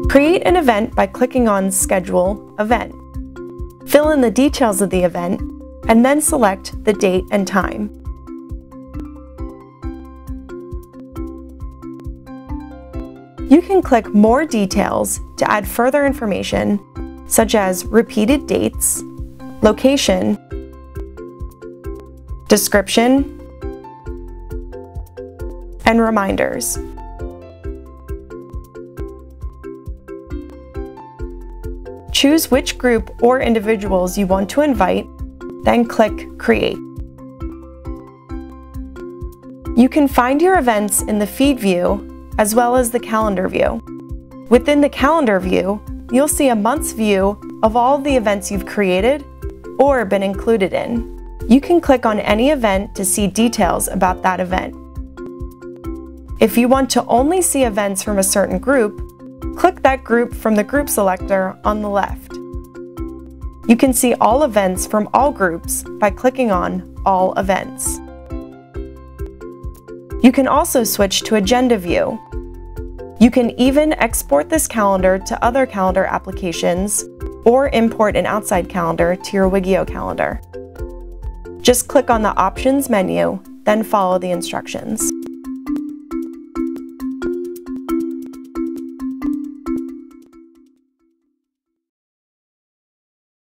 Create an event by clicking on Schedule Event. Fill in the details of the event, and then select the date and time. You can click More Details to add further information, such as repeated dates, location, description, and reminders. Choose which group or individuals you want to invite, then click Create. You can find your events in the Feed view as well as the Calendar view. Within the Calendar view, you'll see a month's view of all the events you've created or been included in. You can click on any event to see details about that event. If you want to only see events from a certain group, click that group from the group selector on the left. You can see all events from all groups by clicking on All Events. You can also switch to Agenda view. You can even export this calendar to other calendar applications or import an outside calendar to your Wiggio calendar. Just click on the Options menu, then follow the instructions.